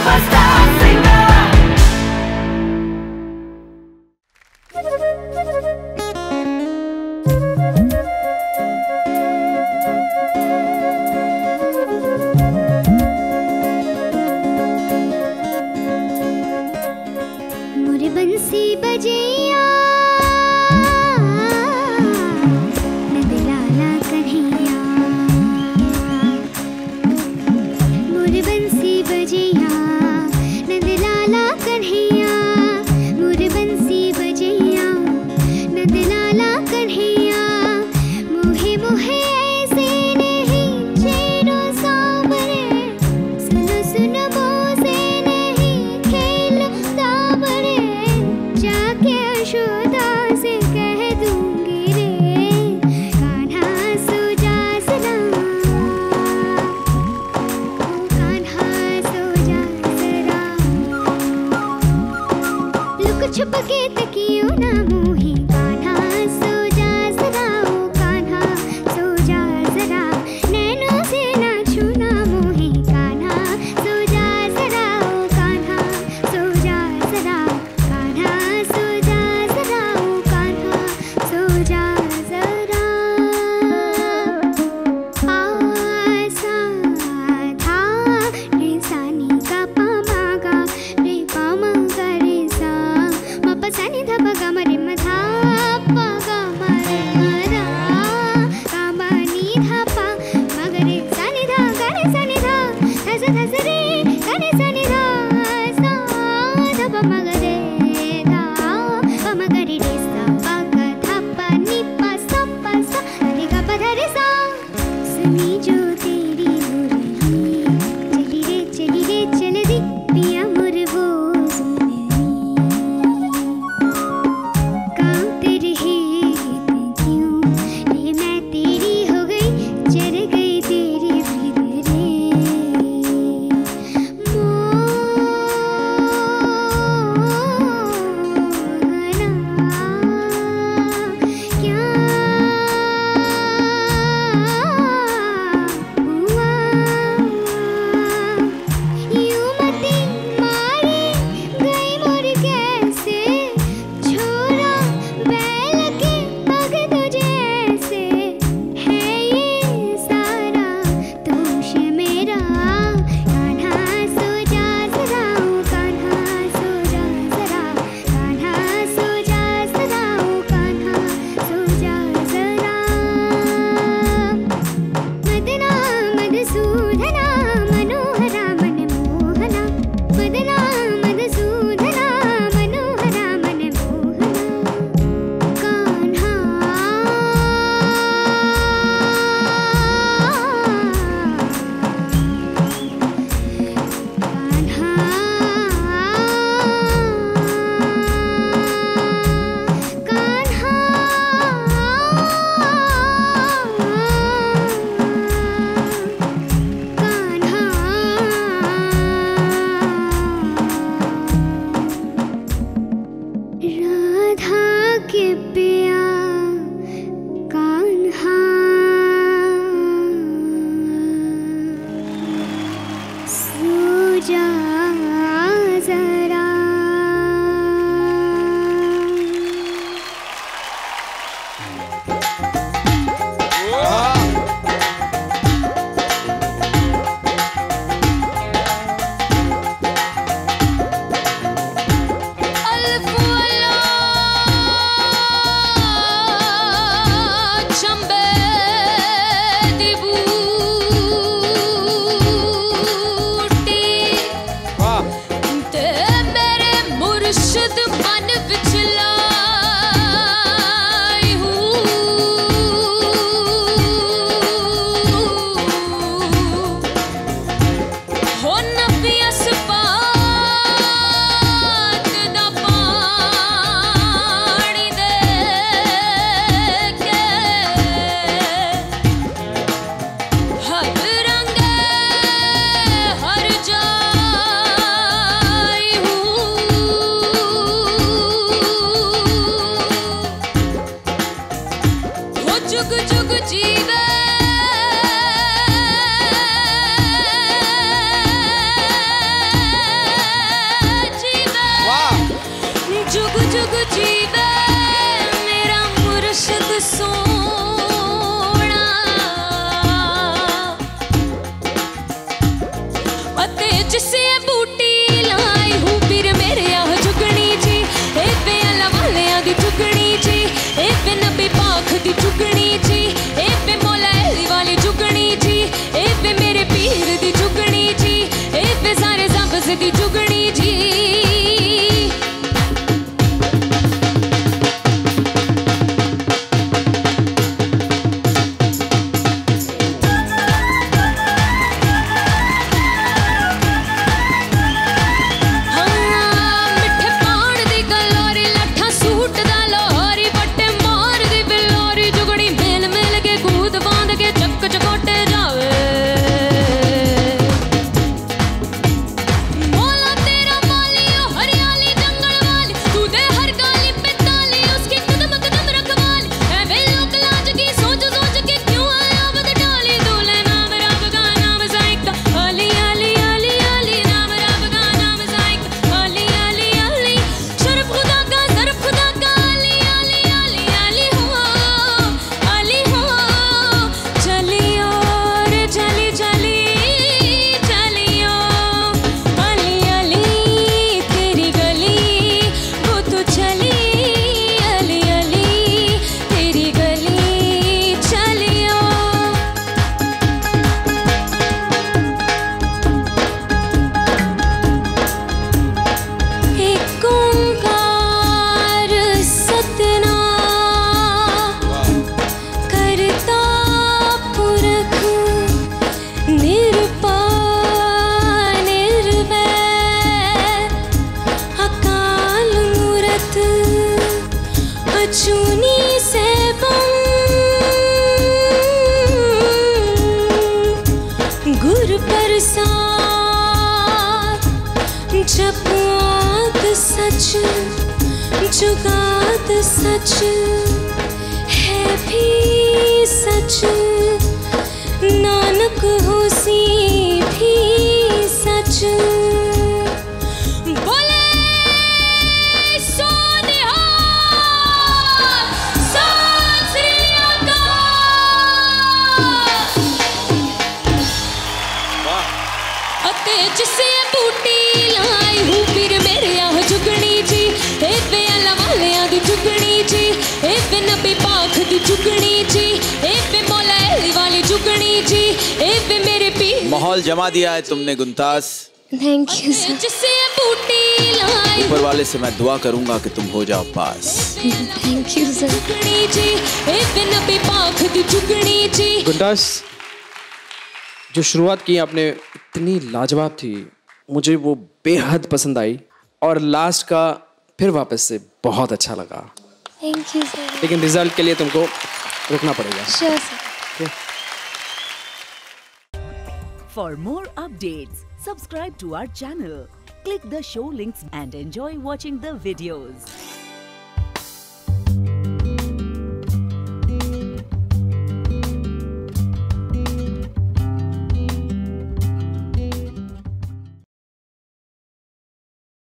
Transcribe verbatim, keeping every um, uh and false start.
मोह सोना अते जिसे बूटी लाई हूँ फिर मेरे आह चुगनी जी ए पे अल्लाह वाले दी चुगनी जी ए पे नबी पाख दी चुगनी जी ए पे मौला अली वाली चुगनी जी ए पे मेरे पीर दी चुगनी जी ए पे सारे सब्ज़ दी चुगनी जी चुनी से बम गुर प्रसाद जपुआत सच जुगात सच है भी सच नानक होसी भी सच जिसे बूटी लाई हूँ फिर मेरे आह चुगनी जी ए पे अल्लाह वाले दी चुगनी जी ए पे नबी पाख दी चुगनी जी ए पे मौला अली वाली चुगनी जी ए पे मेरे पीर। माहौल जमा दिया है तुमने गुंतास। Thank you sir. जिसे बूटी लाई ऊपर वाले से मैं दुआ करूंगा कि तुम हो जाओ पास। Thank you sir. चुगनी जी ए पे नबी पाख दी चुगनी जी। गुंतास जो शुरुआत की आपने इतनी लाजवाब थी, मुझे वो बेहद पसंद आई और लास्ट का फिर वापस से बहुत अच्छा लगा। Thank you sir. लेकिन रिजल्ट के लिए तुमको रुकना पड़ेगा। Sure sir. For more updates, subscribe to our channel, click the show links and enjoy watching the videos.